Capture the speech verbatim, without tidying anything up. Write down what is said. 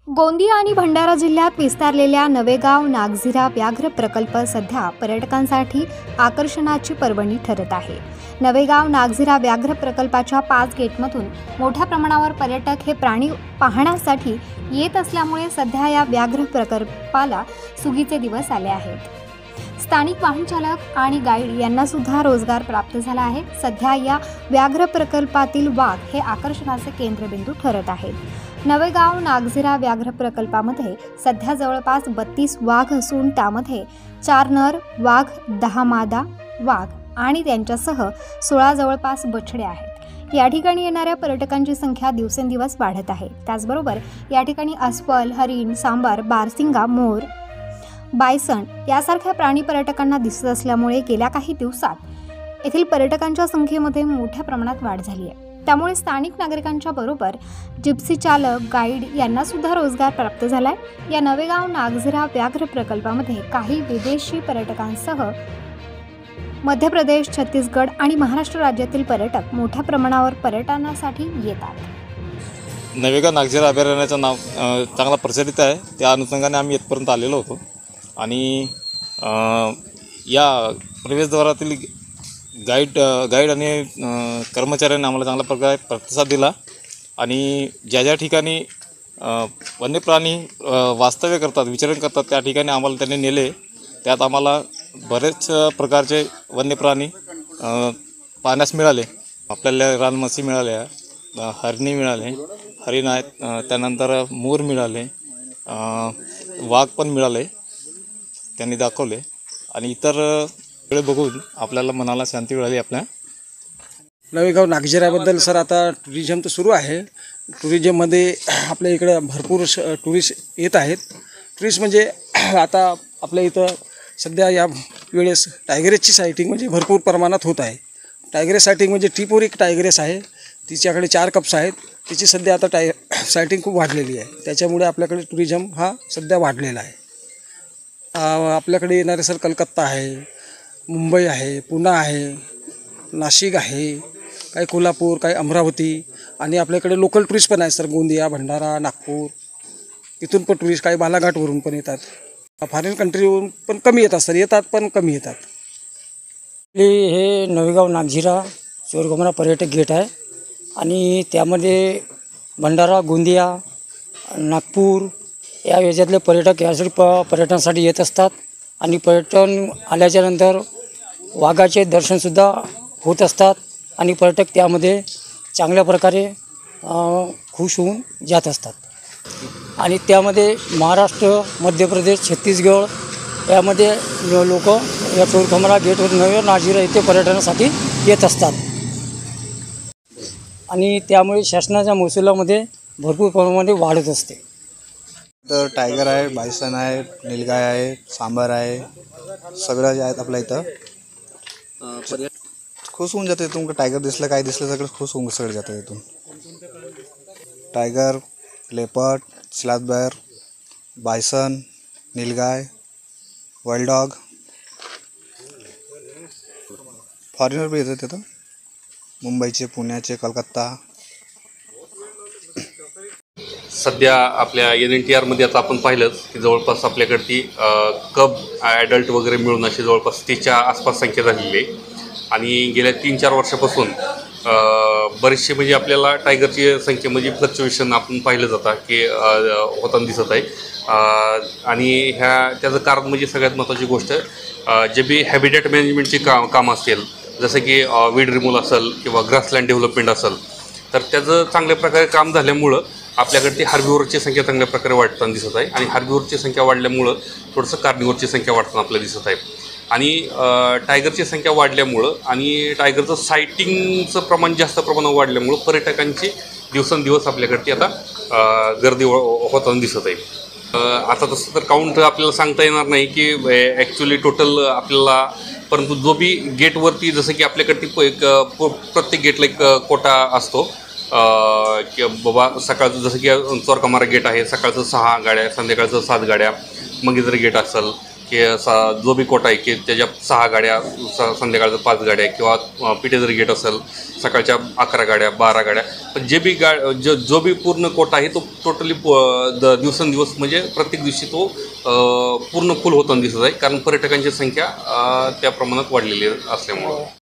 गोंदिया आणि भंडारा जिल्ह्यात विस्तारलेल्या नवेगाव नागझिरा व्याघ्र प्रकल्प सध्या पर्यटकांसाठी आकर्षणाची पर्वणी ठरत आहे। नवेगाव नागझिरा व्याघ्र प्रकल्पाच्या पाच गेटमधून मोठ्या प्रमाणावर पर्यटक हे प्राणी पाहण्यासाठी येत असल्यामुळे सध्या या व्याघ्र प्रकल्पाला सुगीचे दिवस आले आहेत। स्थानिक वाहन चालक आणि गाईड यांना सुद्धा रोजगार प्राप्त झाला आहे। सध्या या व्याघ्र प्रकल्पातील वाघ हे आकर्षणाचे केंद्रबिंदू ठरत आहेत। नवेगाव नागझिरा व्याघ्र प्रकल्पामध्ये सध्या जवळपास बत्तीस वाघ असून त्यामध्ये चार नर वाघ, दहा मादा वाघ आणि त्यांच्यासह सोळा जवळपास बछडे आहेत। या ठिकाणी येणाऱ्या पर्यटकांची संख्या दिवसेंदिवस वाढत आहे। त्याचबरोबर या ठिकाणी अस्वल, हरिण, सांबर, बारसिंगा, मोर, बायसन यासारख्या प्राणी पर्यटकांना दिसत असल्यामुळे गेल्या काही दिवसात येथील पर्यटकांच्या संख्येमध्ये मोठ्या प्रमाणात वाढ झाली आहे। त्यामुळे स्थानिक नागरिकांच्या बरोबर जिप्सी चालक, गाईड यांना सुद्धा रोजगार प्राप्त झालाय। या नवेगाव नागझिरा व्याघ्र प्रकल्पामध्ये काही विदेशी पर्यटकांसह मध्य प्रदेश, छत्तीसगड आणि महाराष्ट्र राज्यातील पर्यटक मोठ्या प्रमाणावर पर्यटनासाठी येतात। नवेगाव नागझिरा अभयारण्याचं नाव चांगला प्रचलित आहे। त्या अनुषंगाने आम्ही इथपर्यंत आलेलो होतो आणि या प्रवेशद्वारातील गाईड गाईड आणि कर्मचाऱ्यांनी आम्हाला चांगल्या प्रकारे प्रतिसाद दिला आणि ज्या ज्या ठिकाणी वन्य प्राणी वास्तव्य करतात, विचरण करतात त्या ठिकाणी आम्हाला त्यांनी नेले। त्यात आम्हाला बरेच प्रकारचे वन्य प्राणी पाहण्यास मिळाले। आपल्याला रानमसी मिळाल्या, हरणी मिळाले, हरिण आहेत, त्यानंतर मोर मिळाले, वाघ पण मिळाले त्यांनी दाखवले आणि इतर वेळ बघून आपल्याला मनाला शांती मिळाली। आपल्या नवेगाव नागझिराबद्दल सर आता टुरिझम तर सुरू आहे। टुरिझममध्ये आपल्या इकडे भरपूर टुरिस्ट येत आहेत। टुरिस्ट म्हणजे आता आपल्या इथं सध्या या वेळेस टायगरेसची सायटिंग म्हणजे भरपूर प्रमाणात होत आहे। टायगरेस सायटिंग म्हणजे टिपोर एक टायगरेस आहे, तिच्याकडे चार कप्स आहेत, तिची सध्या आता टाय सायटिंग खूप वाढलेली आहे। त्याच्यामुळे आपल्याकडे टुरिझम हा सध्या वाढलेला आहे। आपल्याकडे येणारे सर कलकत्ता आहे, मुंबई आहे, पुणे आहे, नाशिक आहे, काही कोल्हापूर, काही अमरावती आणि आपल्याकडे लोकल टुरिस्ट पण आहेत सर, गोंदिया, भंडारा, नागपूर इथून पण टुरिस्ट काही बालाघाटवरून पण येतात। फॉरेन कंट्रीवरून पण कमी येतात सर, येतात पण कमी येतात। हे नवेगाव नागझिरा चोरगोमरा पर्यटक गेट आहे आणि त्यामध्ये भंडारा, गोंदिया, नागपूर या याच्यातले पर्यटक यासाठी प पर्यटनासाठी येत असतात आणि पर्यटन आल्याच्यानंतर वाघाचे दर्शनसुद्धा होत असतात आणि पर्यटक त्यामध्ये चांगल्या प्रकारे खुश होऊन जात असतात। आणि त्यामध्ये महाराष्ट्र, मध्य प्रदेश, छत्तीसगड यामध्ये लोक या चोरगोमरा गेटवर नवे नागझिरा येथे पर्यटनासाठी येत असतात आणि त्यामुळे शासनाच्या महसुलामध्ये भरपूर प्रमाणामध्ये वाढत असते। तर टायगर आहे, बायसन आहे, नीलगाय आहे, सांबर आहे, सगळं जे आहेत आपल्या इथं खुश होऊन जाते। तुमचं टायगर दिसलं, काय दिसलं सगळं खुश होऊन सगळं जातं इथून। Tiger, leopard, sloth bear, bison, नीलगाय, वाईल्ड डॉग, फॉरेनर बी येतात तिथं, मुंबईचे, पुण्याचे, कलकत्ता। सध्या आपल्या एन एन टी आरमध्ये आता आपण पाहिलंच की जवळपास आपल्याकडची कब ॲडल्ट वगैरे मिळून अशी जवळपास तीसच्या आसपास संख्या झालेली आहे आणि गेल्या तीन चार वर्षापासून बरेचसे म्हणजे आपल्याला टायगरची संख्या म्हणजे फ्लक्च्युएशन आपण पाहिलं जातं की होताना दिसत आहे। आणि ह्या त्याचं कारण म्हणजे सगळ्यात महत्त्वाची गोष्ट जे बी हॅबिटॅट मॅनेजमेंटची का कामं असतील, जसं की वीड रिमूव्हल असेल किंवा ग्रासलँड डेव्हलपमेंट असेल, तर त्याचं चांगल्या प्रकारे काम झाल्यामुळं आपल्याकडे हार्बिवोरची संख्या चांगल्या प्रकारे वाढताना दिसत आहे आणि हार्बिवोरची संख्या वाढल्यामुळं थोडंसं कार्निवोरची संख्या वाढताना आपल्याला दिसत आहे। आणि टायगरची संख्या वाढल्यामुळं आणि टायगरचं सायटिंगचं प्रमाण जास्त प्रमाणात वाढल्यामुळं पर्यटकांची दिवसेंदिवस आपल्याकडची आता गर्दी होताना दिसत आहे। आता तसं तर काउंट आपल्याला सांगता येणार नाही की ॲक्च्युली टोटल आपल्याला, परंतु जो बी गेटवरती जसं की आपल्याकडे एक प्रत्येक गेटला एक कोटा असतो की बाबा सकाळचं जसं की चोरगोमरा गेट आहे, सकाळचं सहा गाड्या, संध्याकाळचं सात गाड्या, मंगेझर गेट असेल की सा जो बी कोटा आहे की त्याच्या सहा गाड्या स संध्याकाळचं पाच गाड्या किंवा अ, पिठे जरी गेट असेल सकाळच्या अकरा गाड्या बारा गाड्या, पण जे बी गा जो जो बी पूर्ण कोटा आहे तो टोटली द दिवसेंदिवस म्हणजे प्रत्येक दिवशी तो अ, पूर्ण फुल होताना दिसत आहे, कारण पर्यटकांची संख्या अ, त्या प्रमाणात वाढलेली असल्यामुळं.